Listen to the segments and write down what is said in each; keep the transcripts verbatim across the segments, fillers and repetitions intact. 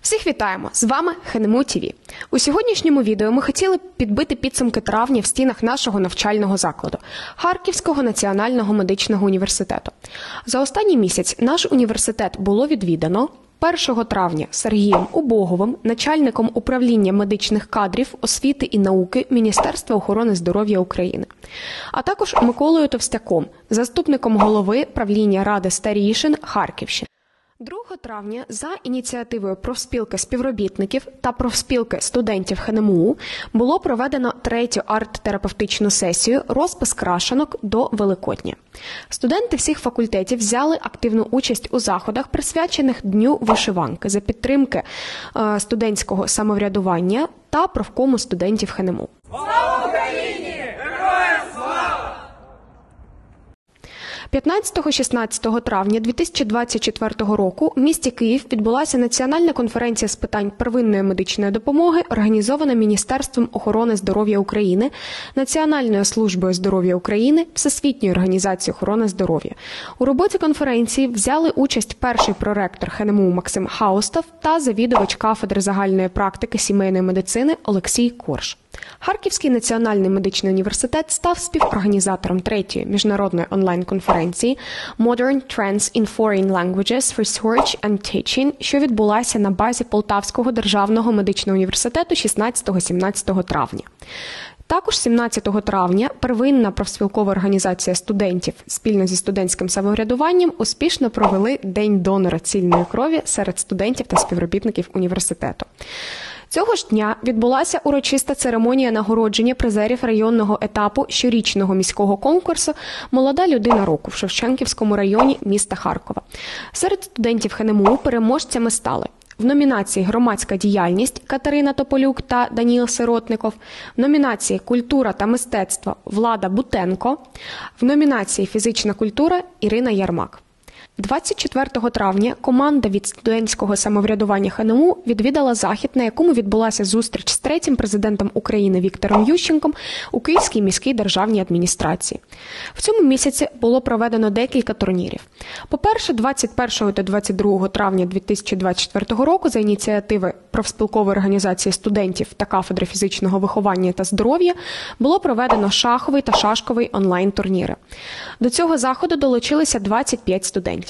Всіх вітаємо! З вами ХНМУ ТВ. У сьогоднішньому відео ми хотіли підбити підсумки травня в стінах нашого навчального закладу – Харківського національного медичного університету. За останній місяць наш університет було відвідано першого травня Сергієм Убоговим, начальником управління медичних кадрів, освіти і науки Міністерства охорони здоров'я України, а також Миколою Товстяком, заступником голови правління Ради старійшин Харківщини. другого травня за ініціативою профспілки співробітників та профспілки студентів ХНМУ було проведено третю арт-терапевтичну сесію «Розпис крашанок до Великодня». Студенти всіх факультетів взяли активну участь у заходах, присвячених Дню вишиванки за підтримки е, студентського самоврядування та профкому студентів ХНМУ. Слава Україні! Героям слава! п'ятнадцятого-шістнадцятого травня дві тисячі двадцять четвертого року в місті Київ відбулася національна конференція з питань первинної медичної допомоги, організована Міністерством охорони здоров'я України, Національною службою здоров'я України, Всесвітньою організацією охорони здоров'я. У роботі конференції взяли участь перший проректор ХНМУ Максим Хаустов та завідувач кафедри загальної практики сімейної медицини Олексій Корж. Харківський національний медичний університет став співорганізатором третьої міжнародної онлайн-конференції Modern Trends in Foreign Languages Research and Teaching, що відбулася на базі Полтавського державного медичного університету шістнадцятого-сімнадцятого травня. Також сімнадцятого травня первинна профспілкова організація студентів спільно зі студентським самоврядуванням успішно провели День донора цільної крові серед студентів та співробітників університету. Цього ж дня відбулася урочиста церемонія нагородження призерів районного етапу щорічного міського конкурсу «Молода людина року» в Шевченківському районі міста Харкова. Серед студентів ХНМУ переможцями стали в номінації «Громадська діяльність» Катерина Тополюк та Даніл Сиротников, в номінації «Культура та мистецтво» Влада Бутенко, в номінації «Фізична культура» Ірина Ярмак. двадцять четвертого травня команда від студентського самоврядування ХНМУ відвідала захід, на якому відбулася зустріч з третім президентом України Віктором Ющенком у Київській міській державній адміністрації. В цьому місяці було проведено декілька турнірів. По-перше, двадцять першого та двадцять другого травня дві тисячі двадцять четвертого року за ініціативи профспілкової організації студентів та кафедри фізичного виховання та здоров'я було проведено шаховий та шашковий онлайн-турніри. До цього заходу долучилися двадцять п'ять студентів.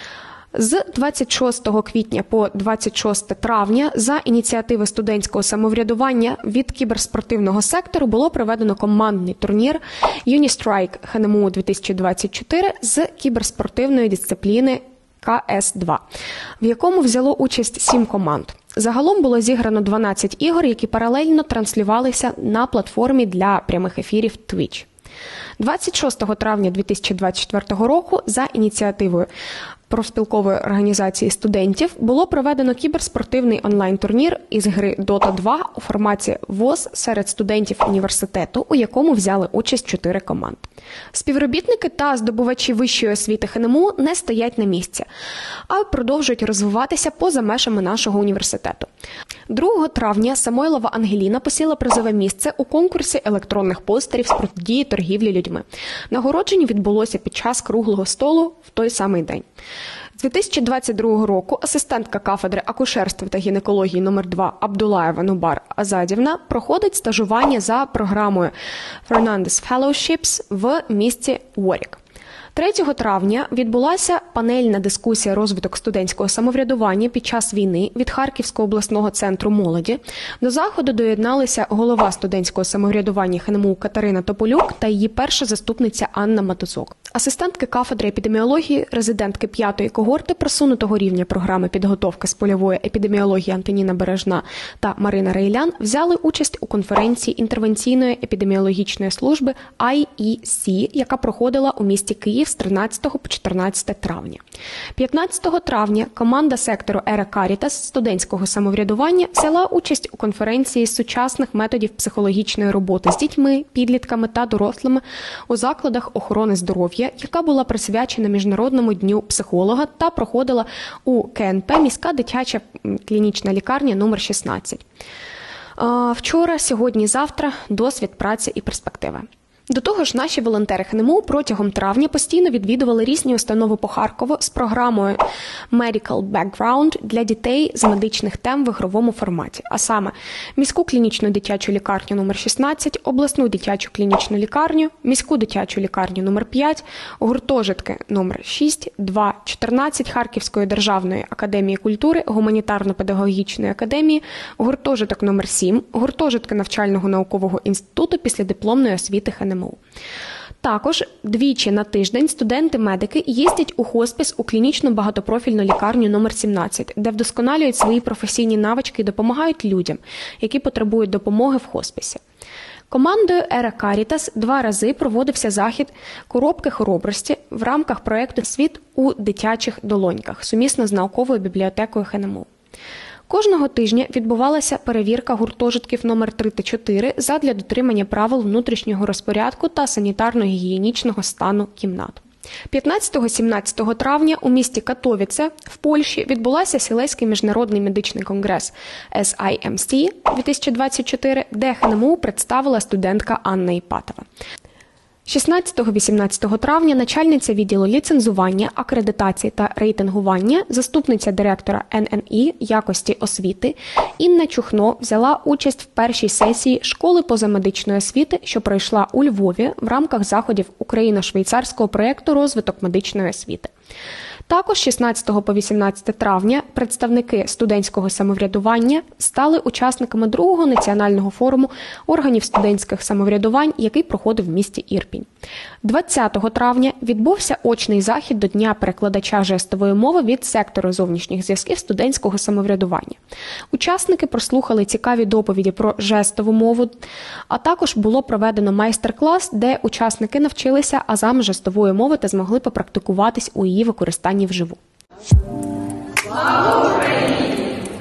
З двадцять шостого квітня по двадцять шосте травня за ініціативи студентського самоврядування від кіберспортивного сектору було проведено командний турнір «Юністрайк ХНМУ дві тисячі двадцять чотири» з кіберспортивної дисципліни Ка Ес два, в якому взяло участь сім команд. Загалом було зіграно дванадцять ігор, які паралельно транслювалися на платформі для прямих ефірів Twitch. двадцять шостого травня дві тисячі двадцять четвертого року за ініціативою профспілкової організації студентів було проведено кіберспортивний онлайн-турнір із гри Дота два у форматі ВОЗ серед студентів університету, у якому взяли участь чотири команди. Співробітники та здобувачі вищої освіти ХНМУ не стоять на місці, а продовжують розвиватися поза межами нашого університету. другого травня Самойлова Ангеліна посіла призове місце у конкурсі електронних постерів з протидії торгівлі людьми. Нагородження відбулося під час круглого столу в той самий день. З дві тисячі двадцять другого року асистентка кафедри акушерства та гінекології номер два Абдулаєва Нубар Азадівна проходить стажування за програмою Fernandez Fellowships в місті Уорік. третього травня відбулася панельна дискусія «Розвиток студентського самоврядування під час війни» від Харківського обласного центру молоді. До заходу доєдналися голова студентського самоврядування ХНМУ Катерина Тополюк та її перша заступниця Анна Матузок. Асистентки кафедри епідеміології, резидентки п'ятої когорти просунутого рівня програми підготовки з польової епідеміології Антоніна Бережна та Марина Рейлян взяли участь у конференції інтервенційної епідеміологічної служби Ай І Сі, яка проходила у місті Київ з тринадцятого по чотирнадцяте травня. п'ятнадцятого травня команда сектору Ера Карітас студентського самоврядування взяла участь у конференції з сучасних методів психологічної роботи з дітьми, підлітками та дорослими у закладах охорони здоров'я, яка була присвячена Міжнародному дню психолога та проходила у Ке Ен Пе міська дитяча клінічна лікарня номер шістнадцять. Вчора, сьогодні, завтра – досвід, праця і перспективи. До того ж, наші волонтери ха ен ем у протягом травня постійно відвідували різні установи по Харкову з програмою Medical Background для дітей з медичних тем в ігровому форматі, а саме міську клінічну дитячу лікарню номер шістнадцять, обласну дитячу клінічну лікарню, міську дитячу лікарню номер п'ять, гуртожитки номер шість, два, чотирнадцять Харківської державної академії культури, гуманітарно-педагогічної академії, гуртожиток номер сім, гуртожитки навчального наукового інституту післядипломної освіти ха ен ем у. Також двічі на тиждень студенти-медики їздять у хоспіс у клінічну багатопрофільну лікарню номер сімнадцять, де вдосконалюють свої професійні навички і допомагають людям, які потребують допомоги в хоспісі. Командою Ера Карітас два рази проводився захід «Коробки хоробрості» в рамках проєкту «Світ у дитячих долоньках» сумісно з науковою бібліотекою ха ен ем у. Кожного тижня відбувалася перевірка гуртожитків номер три та чотири задля дотримання правил внутрішнього розпорядку та санітарно-гігієнічного стану кімнат. п'ятнадцятого-сімнадцятого травня у місті Катовіце в Польщі відбулася Сілеський міжнародний медичний конгрес ес ай ем сі дві тисячі двадцять чотири, де ха ен ем у представила студентка Анна Іпатова. шістнадцятого-вісімнадцятого травня начальниця відділу ліцензування, акредитації та рейтингування, заступниця директора ен ен і якості освіти Інна Чухно взяла участь в першій сесії школи позамедичної освіти, що пройшла у Львові в рамках заходів україно-швейцарського проєкту «Розвиток медичної освіти». Також шістнадцятого по вісімнадцяте травня представники студентського самоврядування стали учасниками другого національного форуму органів студентських самоврядувань, який проходив в місті Ірпінь. двадцятого травня відбувся очний захід до Дня перекладача жестової мови від сектору зовнішніх зв'язків студентського самоврядування. Учасники прослухали цікаві доповіді про жестову мову, а також було проведено майстер-клас, де учасники навчилися азам жестової мови та змогли попрактикуватись у її використанні вживу. Слава Україні!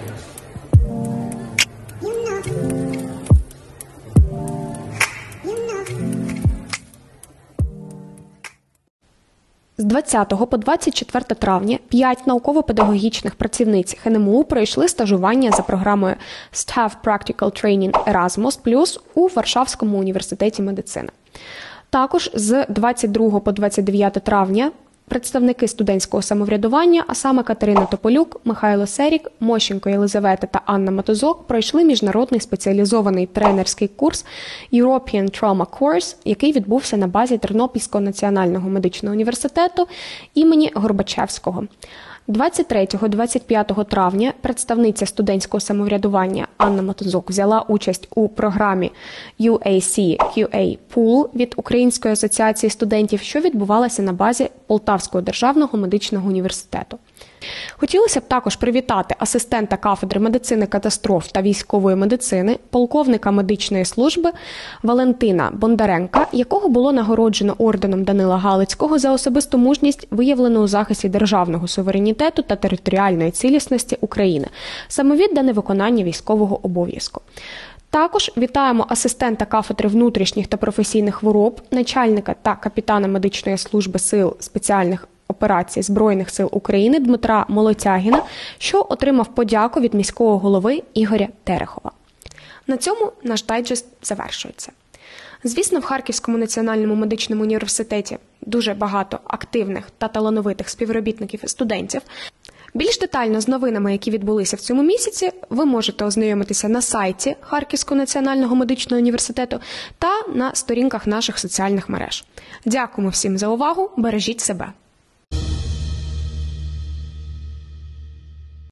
З двадцятого по двадцять четверте травня п'ять науково-педагогічних працівниць ха ен ем у пройшли стажування за програмою Staff Practical Training Erasmus плюс у Варшавському університеті медицини. Також з двадцять другого по двадцять дев'яте травня представники студентського самоврядування, а саме Катерина Тополюк, Михайло Серік, Мощенко Єлизавета та Анна Матузок пройшли міжнародний спеціалізований тренерський курс European Trauma Course, який відбувся на базі Тернопільського національного медичного університету імені Горбачевського. двадцять третього - двадцять п'ятого травня представниця студентського самоврядування Анна Матузок взяла участь у програмі ю ей сі кю ей Pool від Української асоціації студентів, що відбувалася на базі Полтавського державного медичного університету. Хотілося б також привітати асистента кафедри медицини катастроф та військової медицини, полковника медичної служби Валентина Бондаренка, якого було нагороджено орденом Данила Галицького за особисту мужність, виявлену у захисті державного суверенітету та територіальної цілісності України, самовіддане виконання військового обов'язку. Також вітаємо асистента кафедри внутрішніх та професійних хвороб, начальника та капітана медичної служби сил спеціальних операцій Збройних сил України Дмитра Молотягіна, що отримав подяку від міського голови Ігоря Терехова. На цьому наш дайджест завершується. Звісно, в Харківському національному медичному університеті дуже багато активних та талановитих співробітників і студентів. Більш детально з новинами, які відбулися в цьому місяці, ви можете ознайомитися на сайті Харківського національного медичного університету та на сторінках наших соціальних мереж. Дякуємо всім за увагу, бережіть себе!